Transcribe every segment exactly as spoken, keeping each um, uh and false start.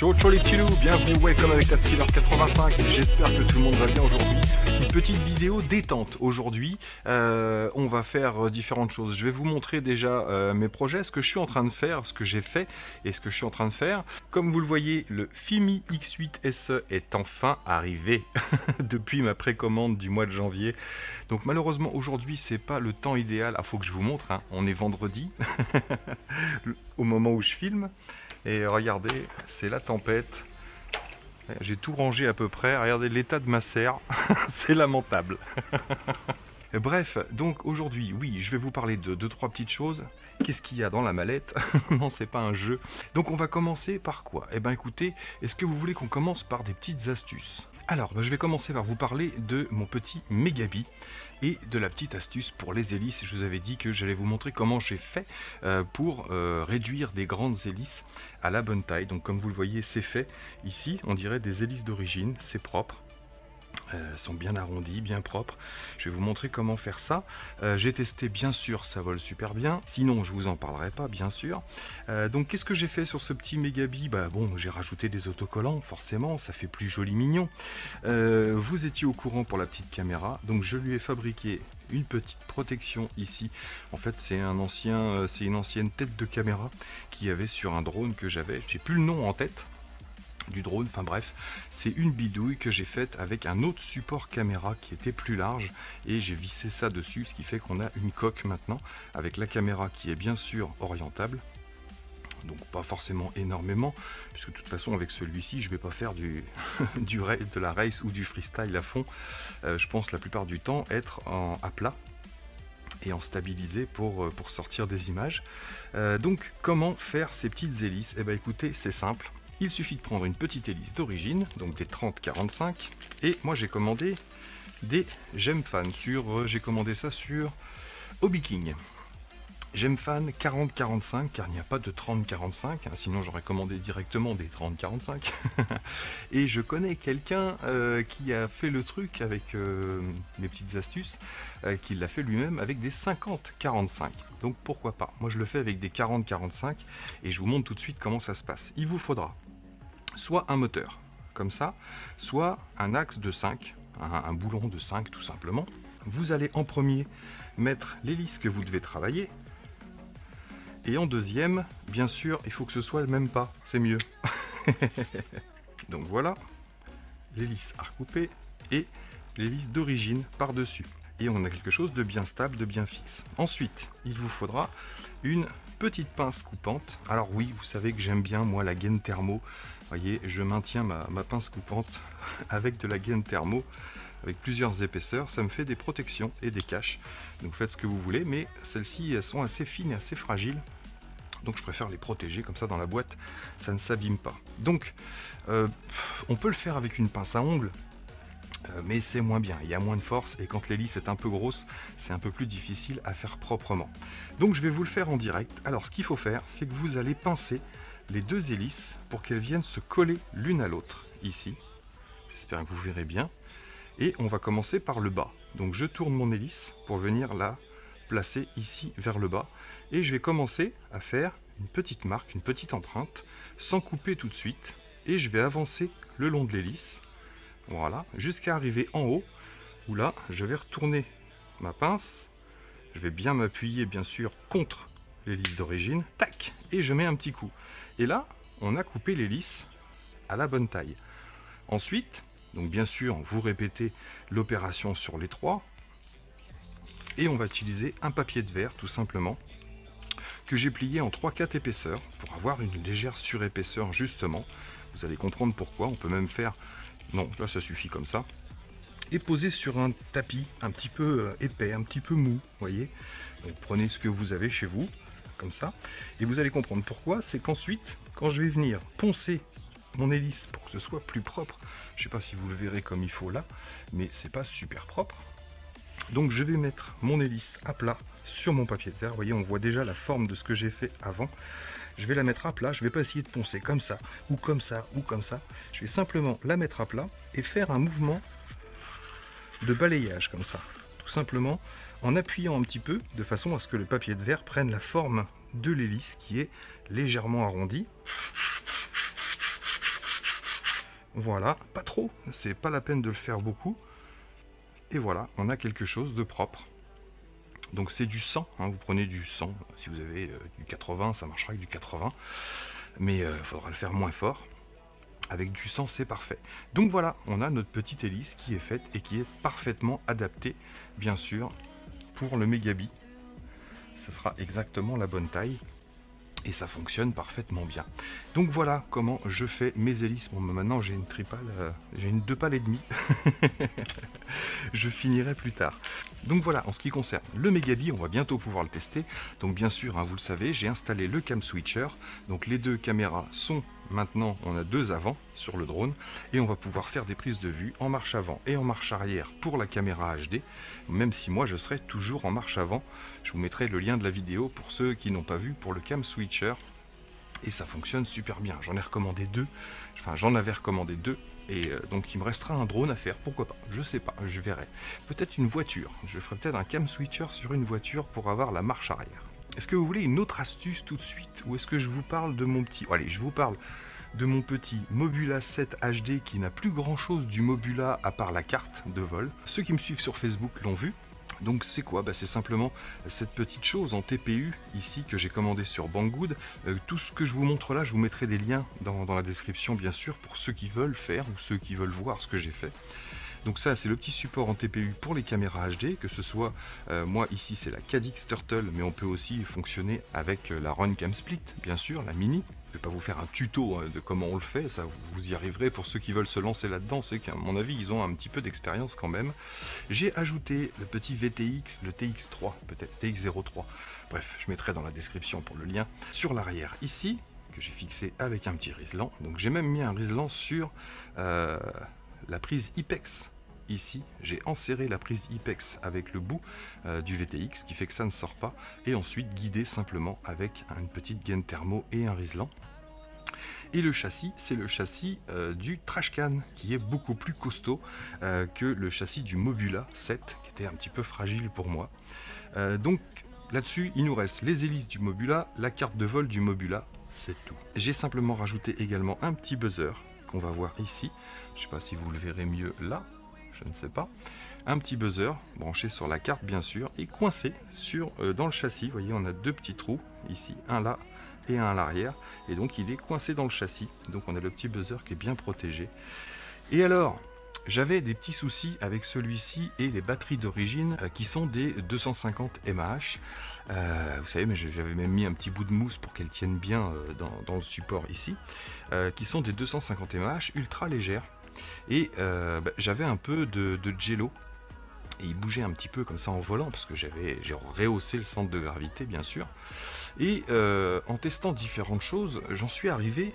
Ciao ciao les petits loups, bienvenue, welcome avec la Skiller quatre-vingt-cinq, j'espère que tout le monde va bien aujourd'hui. Une petite vidéo détente aujourd'hui, euh, on va faire différentes choses. Je vais vous montrer déjà euh, mes projets, ce que je suis en train de faire, ce que j'ai fait et ce que je suis en train de faire. Comme vous le voyez, le Fimi X huit S E est enfin arrivé depuis ma précommande du mois de janvier. Donc malheureusement aujourd'hui c'est pas le temps idéal, ah faut que je vous montre, hein. On est vendredi au moment où je filme. Et regardez, c'est la tempête. J'ai tout rangé à peu près. Regardez l'état de ma serre. C'est lamentable. Bref, donc aujourd'hui, oui, je vais vous parler de deux, trois petites choses. Qu'est-ce qu'il y a dans la mallette? Non, c'est pas un jeu. Donc on va commencer par quoi? Eh ben écoutez, est-ce que vous voulez qu'on commence par des petites astuces? Alors, ben, je vais commencer par vous parler de mon petit Megabi et de la petite astuce pour les hélices. Je vous avais dit que j'allais vous montrer comment j'ai fait euh, pour euh, réduire des grandes hélices à la bonne taille. Donc comme vous le voyez, c'est fait. Ici, on dirait des hélices d'origine, c'est propre. Euh, sont bien arrondis, bien propres. Je vais vous montrer comment faire ça. Euh, j'ai testé, bien sûr, ça vole super bien. Sinon, je vous en parlerai pas, bien sûr. Euh, donc, qu'est-ce que j'ai fait sur ce petit Megabi? Bah bon, j'ai rajouté des autocollants, forcément, ça fait plus joli mignon. Euh, vous étiez au courant pour la petite caméra, donc je lui ai fabriqué une petite protection ici. En fait, c'est un ancien, euh, c'est une ancienne tête de caméra qu'il y avait sur un drone que j'avais. J'ai plus le nom en tête du drone, enfin bref, c'est une bidouille que j'ai faite avec un autre support caméra qui était plus large et j'ai vissé ça dessus, ce qui fait qu'on a une coque maintenant avec la caméra qui est bien sûr orientable, donc pas forcément énormément, puisque de toute façon avec celui-ci je vais pas faire du, du de la race ou du freestyle à fond. Euh, je pense la plupart du temps être en, à plat et en stabilisé pour, pour sortir des images. Euh, donc comment faire ces petites hélices? Eh bien écoutez, c'est simple. Il suffit de prendre une petite hélice d'origine, donc des trente quarante-cinq, et moi j'ai commandé des Gemfan sur, euh, j'ai commandé ça sur Hobby King. Gemfan quarante quarante-cinq, car il n'y a pas de trente quarante-cinq, hein, sinon j'aurais commandé directement des trente quarante-cinq. Et je connais quelqu'un euh, qui a fait le truc avec euh, des petites astuces, euh, qui l'a fait lui-même avec des cinquante quarante-cinq. Donc pourquoi pas? Moi je le fais avec des quarante quarante-cinq et je vous montre tout de suite comment ça se passe. Il vous faudra soit un moteur, comme ça, soit un axe de cinq, un, un boulon de cinq tout simplement. Vous allez en premier mettre l'hélice que vous devez travailler. Et en deuxième, bien sûr, il faut que ce soit le même pas, c'est mieux. Donc voilà, l'hélice à recouper et l'hélice d'origine par-dessus. Et on a quelque chose de bien stable, de bien fixe. Ensuite, il vous faudra une petite pince coupante. Alors oui, vous savez que j'aime bien, moi, la gaine thermo. Vous voyez, je maintiens ma, ma pince coupante avec de la gaine thermo, avec plusieurs épaisseurs. Ça me fait des protections et des caches. Donc faites ce que vous voulez, mais celles-ci, elles sont assez fines et assez fragiles. Donc je préfère les protéger, comme ça dans la boîte, ça ne s'abîme pas. Donc, euh, on peut le faire avec une pince à ongles, euh, mais c'est moins bien, il y a moins de force, et quand l'hélice est un peu grosse, c'est un peu plus difficile à faire proprement. Donc je vais vous le faire en direct. Alors ce qu'il faut faire, c'est que vous allez pincer les deux hélices pour qu'elles viennent se coller l'une à l'autre, ici. J'espère que vous verrez bien. Et on va commencer par le bas. Donc je tourne mon hélice pour venir la placer ici vers le bas. Et je vais commencer à faire une petite marque, une petite empreinte, sans couper tout de suite. Et je vais avancer le long de l'hélice, voilà, jusqu'à arriver en haut, où là, je vais retourner ma pince. Je vais bien m'appuyer, bien sûr, contre l'hélice d'origine. Tac! Et je mets un petit coup. Et là, on a coupé l'hélice à la bonne taille. Ensuite, donc bien sûr, vous répétez l'opération sur les trois. Et on va utiliser un papier de verre, tout simplement, que j'ai plié en trois quatre épaisseurs pour avoir une légère surépaisseur justement. Vous allez comprendre pourquoi. On peut même faire, non là ça suffit comme ça, et poser sur un tapis un petit peu épais, un petit peu mou, voyez. Donc prenez ce que vous avez chez vous comme ça, et vous allez comprendre pourquoi. C'est qu'ensuite, quand je vais venir poncer mon hélice pour que ce soit plus propre, je sais pas si vous le verrez comme il faut là, mais c'est pas super propre. Donc je vais mettre mon hélice à plat sur mon papier de verre. Vous voyez, on voit déjà la forme de ce que j'ai fait avant. Je vais la mettre à plat, je ne vais pas essayer de poncer comme ça, ou comme ça, ou comme ça. Je vais simplement la mettre à plat et faire un mouvement de balayage comme ça. Tout simplement en appuyant un petit peu, de façon à ce que le papier de verre prenne la forme de l'hélice qui est légèrement arrondie. Voilà, pas trop, c'est pas la peine de le faire beaucoup. Et voilà, on a quelque chose de propre. Donc c'est du cent, hein, vous prenez du cent, si vous avez euh, du quatre-vingts, ça marchera avec du quatre-vingts. Mais il euh, faudra le faire moins fort. Avec du cent, c'est parfait. Donc voilà, on a notre petite hélice qui est faite et qui est parfaitement adaptée, bien sûr, pour le Megabi. Ce sera exactement la bonne taille. Et ça fonctionne parfaitement bien. Donc voilà comment je fais mes hélices. Bon, maintenant j'ai une tripale, euh, j'ai une deux pales et demie. Je finirai plus tard. Donc voilà, en ce qui concerne le Megabi, on va bientôt pouvoir le tester. Donc bien sûr, hein, vous le savez, j'ai installé le cam switcher. Donc les deux caméras sont maintenant, on a deux avant sur le drone. Et on va pouvoir faire des prises de vue en marche avant et en marche arrière pour la caméra H D. Même si moi je serai toujours en marche avant. Je vous mettrai le lien de la vidéo pour ceux qui n'ont pas vu pour le cam switcher. Et ça fonctionne super bien. J'en ai recommandé deux. Enfin, j'en avais recommandé deux. Et euh, donc il me restera un drone à faire. Pourquoi pas? Je sais pas, je verrai. Peut-être une voiture. Je ferai peut-être un cam switcher sur une voiture pour avoir la marche arrière. Est-ce que vous voulez une autre astuce tout de suite? Ou est-ce que je vous parle de mon petit... Oh, allez, je vous parle de mon petit Mobula sept H D qui n'a plus grand chose du Mobula à part la carte de vol. Ceux qui me suivent sur Facebook l'ont vu. Donc c'est quoi? Bah, c'est simplement cette petite chose en T P U ici que j'ai commandé sur Banggood. Euh, tout ce que je vous montre là, je vous mettrai des liens dans, dans la description bien sûr pour ceux qui veulent faire ou ceux qui veulent voir ce que j'ai fait. Donc ça c'est le petit support en T P U pour les caméras H D, que ce soit, euh, moi ici c'est la Cadix Turtle, mais on peut aussi fonctionner avec la Runcam Split, bien sûr, la mini. Je ne vais pas vous faire un tuto de comment on le fait, ça vous y arriverez pour ceux qui veulent se lancer là-dedans, c'est qu'à mon avis ils ont un petit peu d'expérience quand même. J'ai ajouté le petit V T X, le T X trois, peut-être T X zéro trois, bref je mettrai dans la description pour le lien, sur l'arrière ici, que j'ai fixé avec un petit riselant. Donc j'ai même mis un riselant sur euh, la prise IPEX. Ici, j'ai enserré la prise IPEX avec le bout euh, du V T X, qui fait que ça ne sort pas, et ensuite guidé simplement avec une petite gaine thermo et un riselant. Et le châssis, c'est le châssis euh, du Trashcan, qui est beaucoup plus costaud euh, que le châssis du Mobula sept, qui était un petit peu fragile pour moi. Euh, donc là-dessus, il nous reste les hélices du Mobula, la carte de vol du Mobula, c'est tout. J'ai simplement rajouté également un petit buzzer, qu'on va voir ici. Je ne sais pas si vous le verrez mieux là. Je ne sais pas, un petit buzzer branché sur la carte bien sûr et coincé sur, euh, dans le châssis. Vous voyez, on a deux petits trous ici, un là et un à l'arrière, et donc il est coincé dans le châssis, donc on a le petit buzzer qui est bien protégé. Et alors, j'avais des petits soucis avec celui-ci et les batteries d'origine euh, qui sont des deux cent cinquante milliamps. Euh, vous savez, mais j'avais même mis un petit bout de mousse pour qu'elles tiennent bien euh, dans, dans le support ici, euh, qui sont des deux cent cinquante milliamps ultra légères. Et euh, bah, j'avais un peu de, de jello et il bougeait un petit peu comme ça en volant parce que j'avais j'ai rehaussé le centre de gravité bien sûr. Et euh, en testant différentes choses, j'en suis arrivé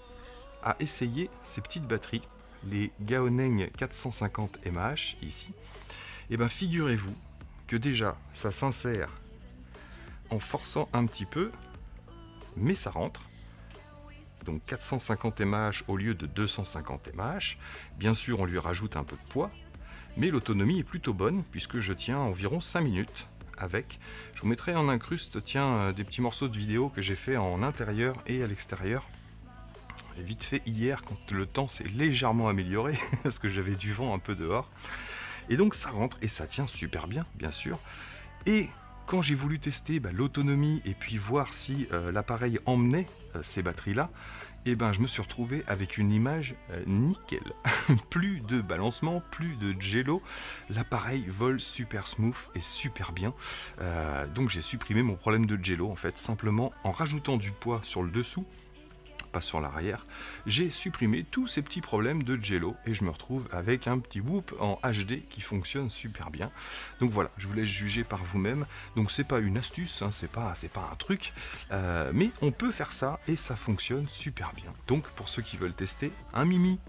à essayer ces petites batteries, les Gaoneng quatre cent cinquante milliamps ici. Et bien figurez-vous que déjà ça s'insère en forçant un petit peu, mais ça rentre. Donc quatre cent cinquante milliamps au lieu de deux cent cinquante milliamps. Bien sûr, on lui rajoute un peu de poids, mais l'autonomie est plutôt bonne puisque je tiens environ cinq minutes avec. Je vous mettrai en incruste, tiens, des petits morceaux de vidéo que j'ai fait en intérieur et à l'extérieur. Vite fait hier, quand le temps s'est légèrement amélioré, parce que j'avais du vent un peu dehors. Et donc ça rentre et ça tient super bien, bien sûr. Et quand j'ai voulu tester bah, l'autonomie et puis voir si euh, l'appareil emmenait euh, ces batteries-là, et ben je me suis retrouvé avec une image euh, nickel. Plus de balancement, plus de jello. L'appareil vole super smooth et super bien. Euh, donc j'ai supprimé mon problème de jello en fait, simplement en rajoutant du poids sur le dessous, pas sur l'arrière. J'ai supprimé tous ces petits problèmes de jello et je me retrouve avec un petit whoop en H D qui fonctionne super bien. Donc voilà, je vous laisse juger par vous-même. Donc c'est pas une astuce, hein, c'est pas c'est pas un truc, euh, mais on peut faire ça et ça fonctionne super bien. Donc pour ceux qui veulent tester, un mimi.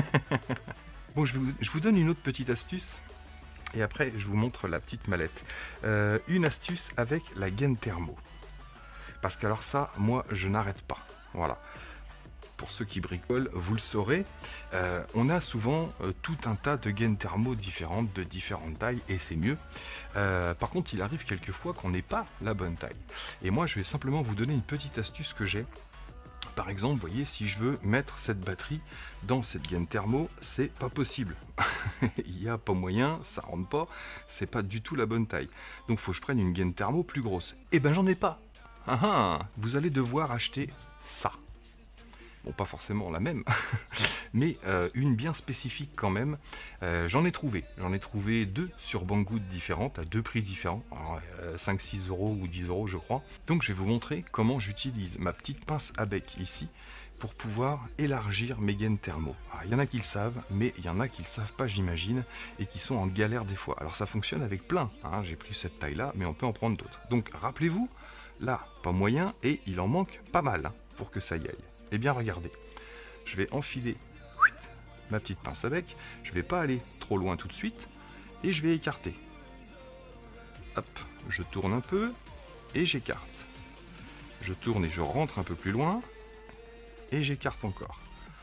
Bon, je vous, je vous donne une autre petite astuce. Et après, je vous montre la petite mallette. Euh, une astuce avec la gaine thermo. Parce qu'alors ça, moi, je n'arrête pas. Voilà. Pour ceux qui bricolent, vous le saurez, euh, on a souvent euh, tout un tas de gaines thermo différentes, de différentes tailles, et c'est mieux. Euh, par contre, il arrive quelquefois qu'on n'ait pas la bonne taille. Et moi, je vais simplement vous donner une petite astuce que j'ai Par exemple, vous voyez, si je veux mettre cette batterie dans cette gaine thermo, c'est pas possible. Il n'y a pas moyen, ça rentre pas, c'est pas du tout la bonne taille. Donc il faut que je prenne une gaine thermo plus grosse. Et ben j'en ai pas. Ah ah, vous allez devoir acheter ça. Bon, pas forcément la même, mais euh, une bien spécifique quand même. Euh, j'en ai trouvé, j'en ai trouvé deux sur Banggood différentes, à deux prix différents, euh, cinq six euros ou dix euros je crois. Donc je vais vous montrer comment j'utilise ma petite pince à bec ici, pour pouvoir élargir mes gaines thermo. Il y en a qui le savent, mais il y en a qui ne le savent pas j'imagine, et qui sont en galère des fois. Alors ça fonctionne avec plein, hein. J'ai pris cette taille là, mais on peut en prendre d'autres. Donc rappelez-vous, là, pas moyen, et il en manque pas mal hein, pour que ça y aille. Eh bien regardez, je vais enfiler ma petite pince à bec, je ne vais pas aller trop loin tout de suite, et je vais écarter. Hop, je tourne un peu, et j'écarte. Je tourne et je rentre un peu plus loin, et j'écarte encore.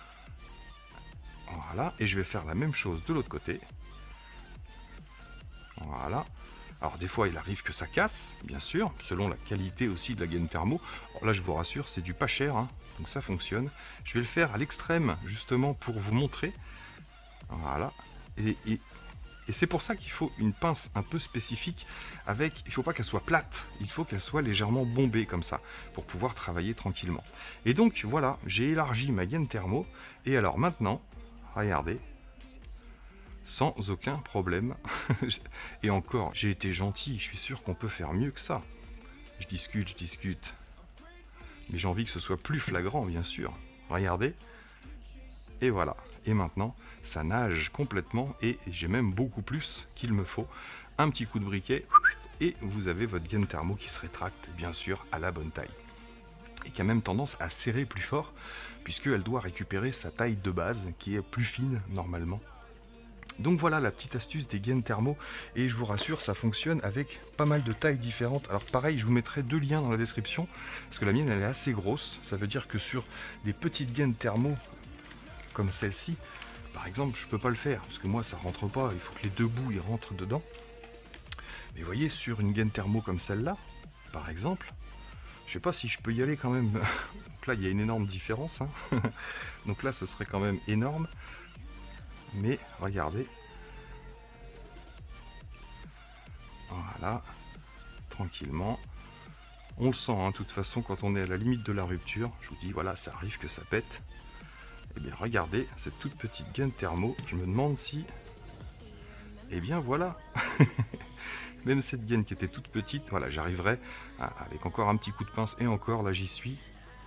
Voilà, et je vais faire la même chose de l'autre côté. Voilà. Alors des fois il arrive que ça casse, bien sûr, selon la qualité aussi de la gaine thermo. Alors là je vous rassure, c'est du pas cher, hein, donc ça fonctionne. Je vais le faire à l'extrême justement pour vous montrer. Voilà. Et, et, et c'est pour ça qu'il faut une pince un peu spécifique avec, il ne faut pas qu'elle soit plate, il faut qu'elle soit légèrement bombée comme ça, pour pouvoir travailler tranquillement. Et donc voilà, j'ai élargi ma gaine thermo, et alors maintenant, regardez, sans aucun problème. Et encore, j'ai été gentil, je suis sûr qu'on peut faire mieux que ça. Je discute, je discute. Mais j'ai envie que ce soit plus flagrant, bien sûr. Regardez. Et voilà. Et maintenant, ça nage complètement, et j'ai même beaucoup plus qu'il me faut. Un petit coup de briquet, et vous avez votre gaine thermo qui se rétracte, bien sûr, à la bonne taille. Et qui a même tendance à serrer plus fort, puisqu'elle doit récupérer sa taille de base, qui est plus fine, normalement. Donc voilà la petite astuce des gaines thermo, et je vous rassure, ça fonctionne avec pas mal de tailles différentes. Alors pareil, je vous mettrai deux liens dans la description, parce que la mienne elle est assez grosse. Ça veut dire que sur des petites gaines thermo comme celle-ci, par exemple, je peux pas le faire, parce que moi ça rentre pas, il faut que les deux bouts ils rentrent dedans. Mais vous voyez, sur une gaine thermo comme celle-là, par exemple, je sais pas si je peux y aller quand même. Donc là il y a une énorme différence, hein. Donc là ce serait quand même énorme. Mais regardez, voilà, tranquillement, on le sent, hein, de toute façon, quand on est à la limite de la rupture, je vous dis, voilà, ça arrive que ça pète. Et bien regardez, cette toute petite gaine thermo, je me demande si, et bien voilà, même cette gaine qui était toute petite, voilà, j'arriverai avec encore un petit coup de pince, et encore, là j'y suis,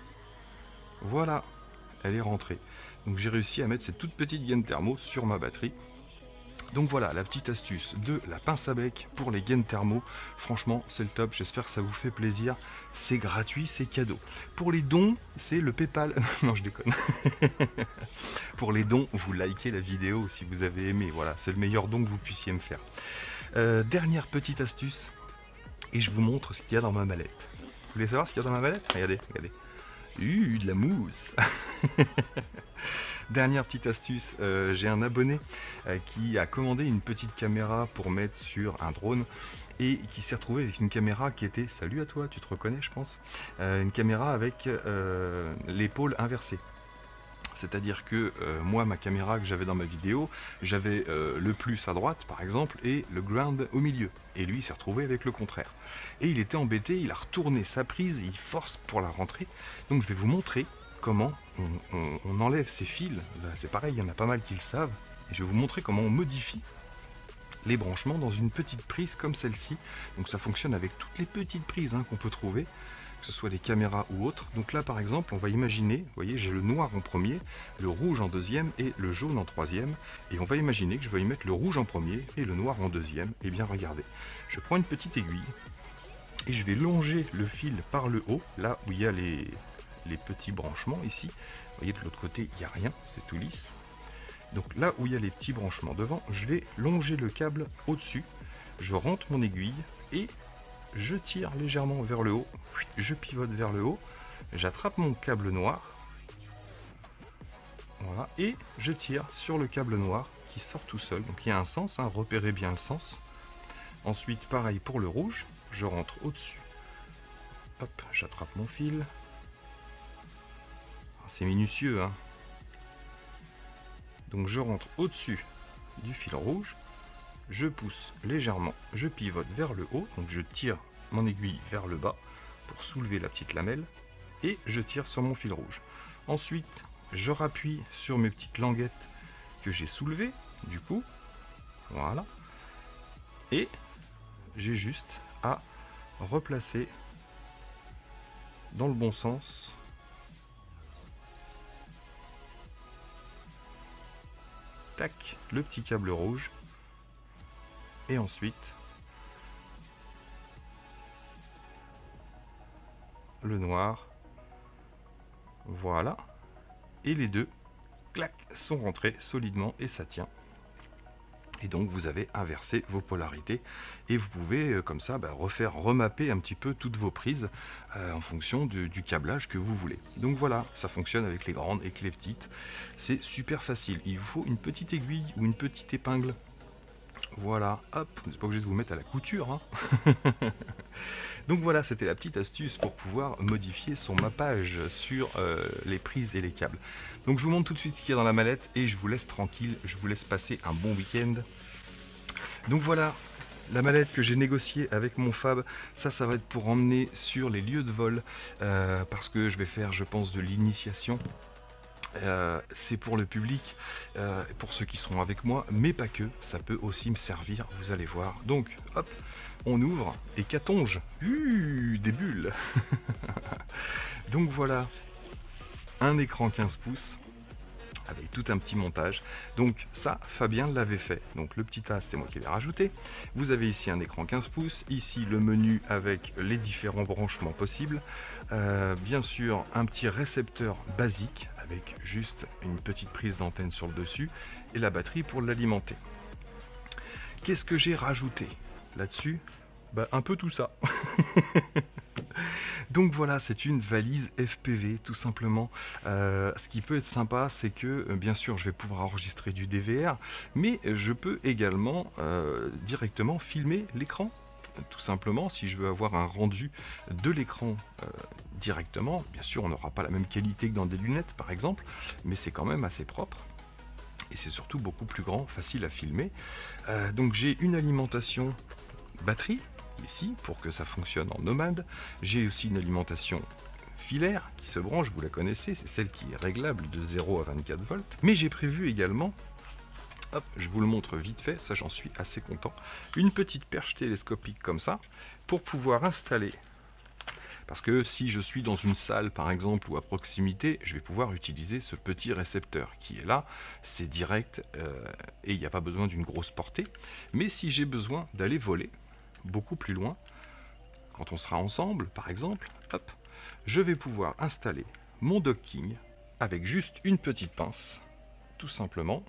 voilà, elle est rentrée. Donc j'ai réussi à mettre cette toute petite gaine thermo sur ma batterie. Donc voilà la petite astuce de la pince à bec pour les gaines thermo. Franchement c'est le top, j'espère que ça vous fait plaisir. C'est gratuit, c'est cadeau. Pour les dons, c'est le PayPal. Non je déconne. Pour les dons, vous likez la vidéo si vous avez aimé. Voilà, c'est le meilleur don que vous puissiez me faire. Euh, dernière petite astuce, et je vous montre ce qu'il y a dans ma mallette. Vous voulez savoir ce qu'il y a dans ma mallette? Regardez, regardez. Uh, de la mousse. Dernière petite astuce, euh, j'ai un abonné euh, qui a commandé une petite caméra pour mettre sur un drone, et qui s'est retrouvé avec une caméra qui était, salut à toi, tu te reconnais je pense, euh, une caméra avec euh, l'épaule inversée. C'est-à-dire que euh, moi, ma caméra que j'avais dans ma vidéo, j'avais euh, le plus à droite par exemple, et le ground au milieu. Et lui il s'est retrouvé avec le contraire. Et il était embêté, il a retourné sa prise, il force pour la rentrer. Donc je vais vous montrer comment on, on, on enlève ces fils. C'est pareil, il y en a pas mal qui le savent. Et je vais vous montrer comment on modifie les branchements dans une petite prise comme celle-ci. Donc ça fonctionne avec toutes les petites prises hein, qu'on peut trouver, que ce soit des caméras ou autres. Donc là par exemple on va imaginer, vous voyez j'ai le noir en premier, le rouge en deuxième et le jaune en troisième, et on va imaginer que je vais y mettre le rouge en premier et le noir en deuxième. Et bien regardez, je prends une petite aiguille et je vais longer le fil par le haut, là où il y a les, les petits branchements ici. Vous voyez de l'autre côté il n'y a rien, c'est tout lisse. Donc là où il y a les petits branchements devant, je vais longer le câble au-dessus, je rentre mon aiguille et je tire légèrement vers le haut, je pivote vers le haut, j'attrape mon câble noir, voilà, et je tire sur le câble noir qui sort tout seul. Donc il y a un sens, hein, repérez bien le sens. Ensuite pareil pour le rouge, je rentre au-dessus, hop, j'attrape mon fil, c'est minutieux, hein. Donc je rentre au-dessus du fil rouge, je pousse légèrement, je pivote vers le haut, donc je tire mon aiguille vers le bas pour soulever la petite lamelle, et je tire sur mon fil rouge. Ensuite, je rappuie sur mes petites languettes que j'ai soulevées, du coup, voilà, et j'ai juste à replacer dans le bon sens tac, le petit câble rouge, et ensuite le noir, voilà, et les deux clac sont rentrés solidement et ça tient. Et donc vous avez inversé vos polarités et vous pouvez euh, comme ça bah, refaire remapper un petit peu toutes vos prises euh, en fonction de, du câblage que vous voulez. Donc voilà, ça fonctionne avec les grandes et avec les petites. C'est super facile. Il vous faut une petite aiguille ou une petite épingle. Voilà, hop, vous n'êtes pas obligé de vous mettre à la couture, hein. Donc voilà, c'était la petite astuce pour pouvoir modifier son mappage sur euh, les prises et les câbles. Donc je vous montre tout de suite ce qu'il y a dans la mallette et je vous laisse tranquille, je vous laisse passer un bon week-end. Donc voilà, la mallette que j'ai négociée avec mon Fab, ça, ça va être pour emmener sur les lieux de vol, euh, parce que je vais faire, je pense, de l'initiation. Euh, c'est pour le public, euh, pour ceux qui seront avec moi, mais pas que, ça peut aussi me servir, vous allez voir. Donc, hop, on ouvre, et qu'attends-je? Uh, des bulles. Donc voilà, un écran quinze pouces, avec tout un petit montage. Donc ça, Fabien l'avait fait. Donc le petit as, c'est moi qui l'ai rajouté. Vous avez ici un écran quinze pouces, ici le menu avec les différents branchements possibles. Euh, bien sûr, un petit récepteur basique, avec juste une petite prise d'antenne sur le dessus, et la batterie pour l'alimenter. Qu'est-ce que j'ai rajouté là-dessus? Bah, un peu tout ça. Donc voilà, c'est une valise F P V tout simplement. Euh, ce qui peut être sympa, c'est que euh, bien sûr je vais pouvoir enregistrer du D V R, mais je peux également euh, directement filmer l'écran. Tout simplement, si je veux avoir un rendu de l'écran euh, directement, bien sûr on n'aura pas la même qualité que dans des lunettes par exemple, mais c'est quand même assez propre. Et c'est surtout beaucoup plus grand, facile à filmer. Euh, donc j'ai une alimentation batterie ici pour que ça fonctionne en nomade. J'ai aussi une alimentation filaire qui se branche, vous la connaissez, c'est celle qui est réglable de zéro à vingt-quatre volts. Mais j'ai prévu également, hop, je vous le montre vite fait, ça j'en suis assez content, une petite perche télescopique comme ça pour pouvoir installer. Parce que si je suis dans une salle par exemple ou à proximité, je vais pouvoir utiliser ce petit récepteur qui est là, c'est direct euh, et il n'y a pas besoin d'une grosse portée. Mais si j'ai besoin d'aller voler beaucoup plus loin, quand on sera ensemble par exemple, hop, je vais pouvoir installer mon docking avec juste une petite pince, tout simplement,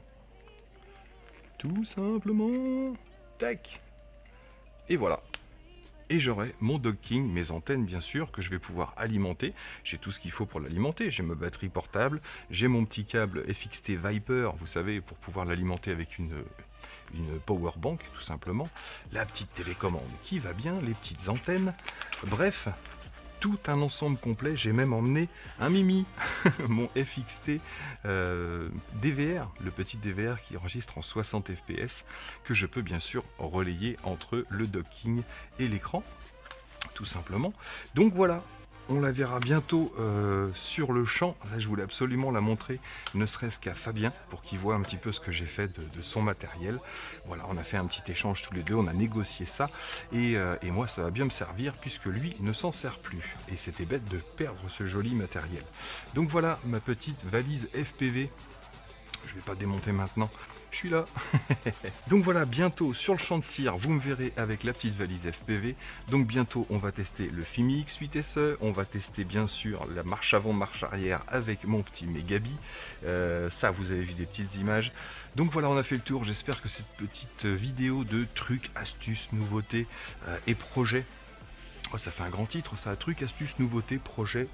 tout simplement, tac, et voilà. Et j'aurai mon docking, mes antennes bien sûr, que je vais pouvoir alimenter. J'ai tout ce qu'il faut pour l'alimenter. J'ai ma batterie portable, j'ai mon petit câble F X T Viper, vous savez, pour pouvoir l'alimenter avec une, une power bank, tout simplement. La petite télécommande qui va bien, les petites antennes. Bref, tout un ensemble complet. J'ai même emmené un Mimi, mon F X T euh, D V R, le petit D V R qui enregistre en soixante F P S, que je peux bien sûr relayer entre le docking et l'écran, tout simplement. Donc voilà, on la verra bientôt euh, sur le champ. Là, je voulais absolument la montrer, ne serait-ce qu'à Fabien, pour qu'il voit un petit peu ce que j'ai fait de, de son matériel. Voilà, on a fait un petit échange tous les deux, on a négocié ça, et, euh, et moi ça va bien me servir, puisque lui ne s'en sert plus. Et c'était bête de perdre ce joli matériel. Donc voilà, ma petite valise F P V. Je vais pas démonter maintenant, je suis là. Donc voilà, bientôt sur le champ de tir, vous me verrez avec la petite valise F P V. Donc bientôt on va tester le Fimi X huit S E, on va tester bien sûr la marche avant, marche arrière avec mon petit Megabi. Euh, ça, vous avez vu des petites images. Donc voilà, on a fait le tour. J'espère que cette petite vidéo de trucs, astuces, nouveautés euh, et projets, oh, ça fait un grand titre, ça, trucs, astuces, nouveautés, projets.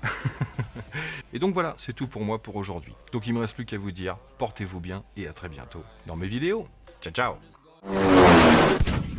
Et donc voilà, c'est tout pour moi pour aujourd'hui. Donc il me reste plus qu'à vous dire, portez-vous bien et à très bientôt dans mes vidéos. Ciao, ciao.